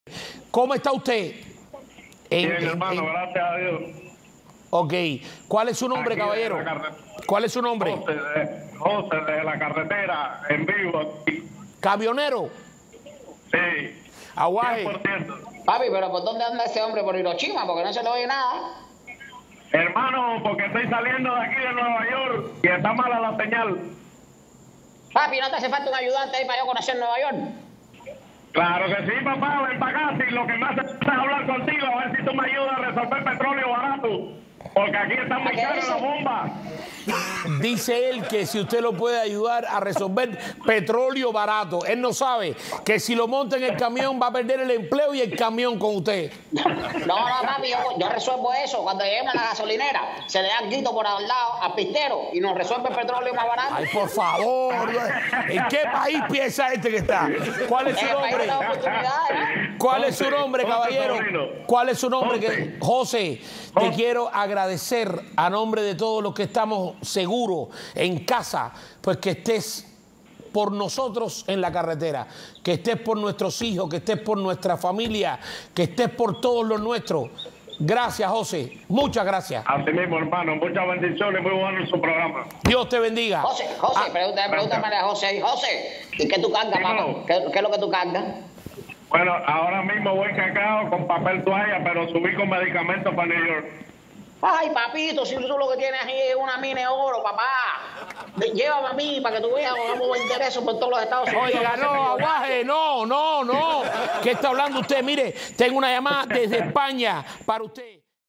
¿Cómo está usted? Bien, hermano, gracias a Dios. Ok. ¿Cuál es su nombre, Aquí caballero? ¿Cuál es su nombre? José de la carretera, en vivo. ¿Camionero? Sí. Aguaje. 100%. Papi, pero ¿por dónde anda ese hombre? ¿Por Hiroshima? Porque no se le oye nada. Hermano, porque estoy saliendo de aquí de Nueva York y está mala la señal. Papi, ¿no te hace falta un ayudante ahí para yo conocer Nueva York? Claro que sí, papá, ven para acá. Si lo que más es hablar contigo, a ver si tú me ayudas a resolver petróleo barato. Porque aquí está muy caro la bomba. Dice él que si usted lo puede ayudar a resolver petróleo barato. Él no sabe que si lo monta en el camión va a perder el empleo y el camión con usted. No, papi, yo resuelvo eso. Cuando lleguemos a la gasolinera, se le da guito por al lado al pistero y nos resuelve el petróleo más barato. Ay, por favor. ¿En qué país piensa este que está? ¿Cuál es su nombre? ¿Cuál es su nombre, caballero? ¿Cuál es su nombre? José, te quiero agradecer a nombre de todos los que estamos seguros en casa, pues que estés por nosotros en la carretera, que estés por nuestros hijos, que estés por nuestra familia, que estés por todos los nuestros. Gracias, José. Muchas gracias. Así mismo, hermano. Muchas bendiciones. Muy bueno en su programa. Dios te bendiga. José, pregúntame a José. José, ¿y qué tú cargas, papá? ¿Qué es lo que tú cargas? Bueno, ahora mismo voy cargado con papel toalla, pero subí con medicamentos para New York. Ay, papito, si tú lo que tienes ahí es una mina de oro, papá. Llévame a mí para que tú veas, vamos a vender eso por todos los Estados Unidos. Oiga, no, Aguaje, no. ¿Qué está hablando usted? Mire, tengo una llamada desde España para usted.